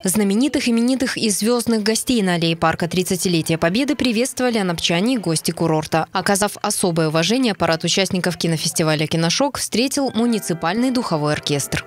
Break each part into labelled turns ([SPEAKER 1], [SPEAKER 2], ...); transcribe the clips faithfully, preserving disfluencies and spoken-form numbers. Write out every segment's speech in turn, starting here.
[SPEAKER 1] Знаменитых, именитых и звездных гостей на аллее парка тридцатилетия Победы приветствовали анапчане и гости курорта. Оказав особое уважение, парад участников кинофестиваля «Киношок» встретил муниципальный духовой оркестр.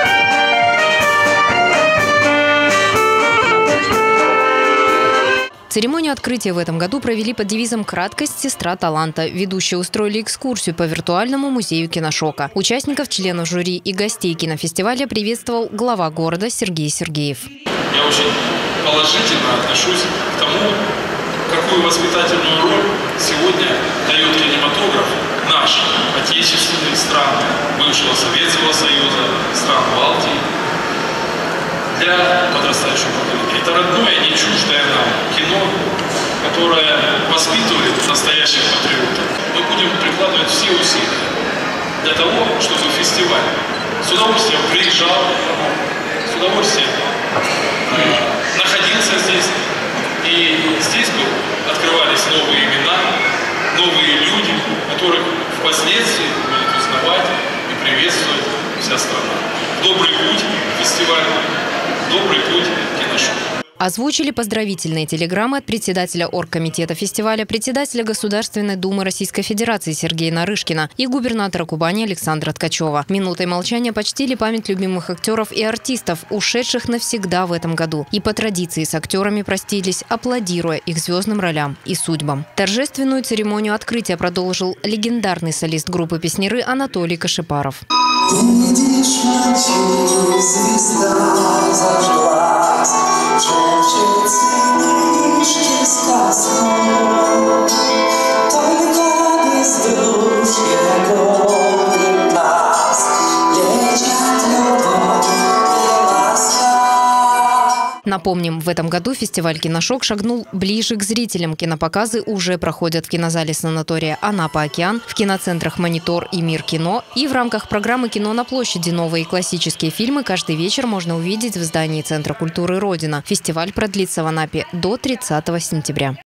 [SPEAKER 1] Церемонию открытия в этом году провели под девизом «Краткость – сестра таланта». Ведущие устроили экскурсию по виртуальному музею «Киношока». Участников, членов жюри и гостей кинофестиваля приветствовал глава города Сергей Сергеев.
[SPEAKER 2] Я очень положительно отношусь к тому, какую воспитательную роль сегодня дает кинематограф наш, отечественных стран, бывшего Советского Союза, стран Балтии, для подрастающего поколения. Это родное, не чуждое нам кино, которое воспитывает настоящих патриотов. Мы будем прикладывать все усилия для того, чтобы фестиваль с удовольствием приезжал, с удовольствием э, находился здесь. И здесь бы открывались новые имена, новые люди, которых впоследствии будет узнавать и приветствовать вся страна. Добрый путь фестиваля. Добрый путь «Киношок».
[SPEAKER 1] Озвучили поздравительные телеграммы от председателя оргкомитета фестиваля, председателя Государственной Думы Российской Федерации Сергея Нарышкина и губернатора Кубани Александра Ткачева. Минутой молчания почтили память любимых актеров и артистов, ушедших навсегда в этом году. И по традиции с актерами простились, аплодируя их звездным ролям и судьбам. Торжественную церемонию открытия продолжил легендарный солист группы «Песняры» Анатолий Кашипаров.
[SPEAKER 3] Ты видишь ночью, звезда зажглась, шепчет синички сказку. Только бездушье гонит нас, лечат любовь и ласка.
[SPEAKER 1] Напомним, в этом году фестиваль «Киношок» шагнул ближе к зрителям. Кинопоказы уже проходят в кинозале санатория «Анапа-Океан», в киноцентрах «Монитор» и «Мир кино». И в рамках программы «Кино на площади» новые классические фильмы каждый вечер можно увидеть в здании Центра культуры «Родина». Фестиваль продлится в Анапе до тридцатого сентября.